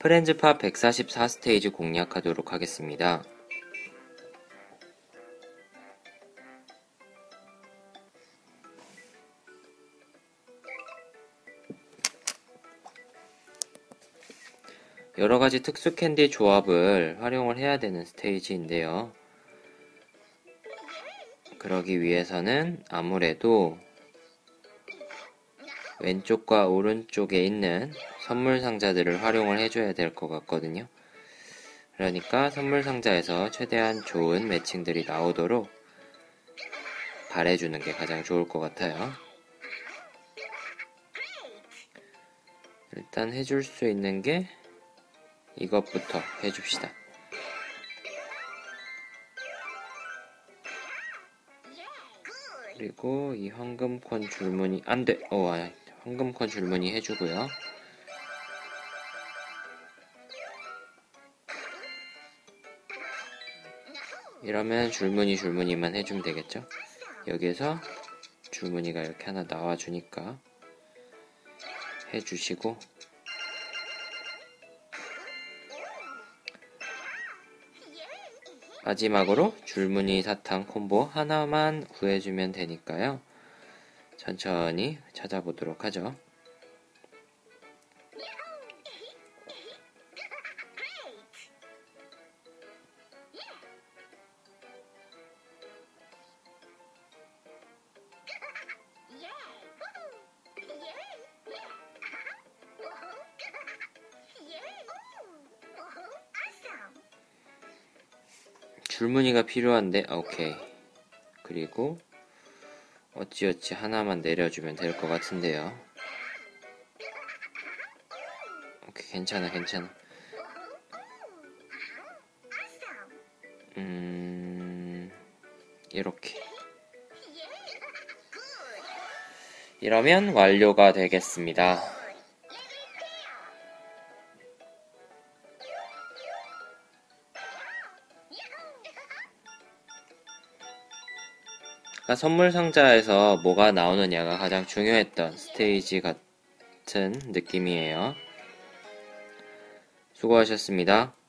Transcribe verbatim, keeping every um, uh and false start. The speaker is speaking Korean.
프렌즈팝 백사십사 스테이지 공략하도록 하겠습니다. 여러가지 특수 캔디 조합을 활용을 해야 되는 스테이지인데요. 그러기 위해서는 아무래도 왼쪽과 오른쪽에 있는 선물 상자들을 활용을 해줘야 될 것 같거든요. 그러니까 선물 상자에서 최대한 좋은 매칭들이 나오도록 바래주는 게 가장 좋을 것 같아요. 일단 해줄 수 있는 게 이것부터 해줍시다. 그리고 이 황금콘 줄무늬 안돼! 어, 아니, 황금콘 줄무늬 해주고요. 이러면 줄무늬 줄무늬만 해주면 되겠죠? 여기에서 줄무늬가 이렇게 하나 나와주니까 해주시고, 마지막으로 줄무늬 사탕 콤보 하나만 구해주면 되니까요. 천천히 찾아보도록 하죠. 줄무늬가 필요한데, 오케이. 그리고 어찌어찌 하나만 내려주면 될 것 같은데요. 오케이, 괜찮아, 괜찮아. 음, 이렇게. 이러면 완료가 되겠습니다. 선물 상자에서 뭐가 나오느냐가 가장 중요했던 스테이지 같은 느낌이에요. 수고하셨습니다.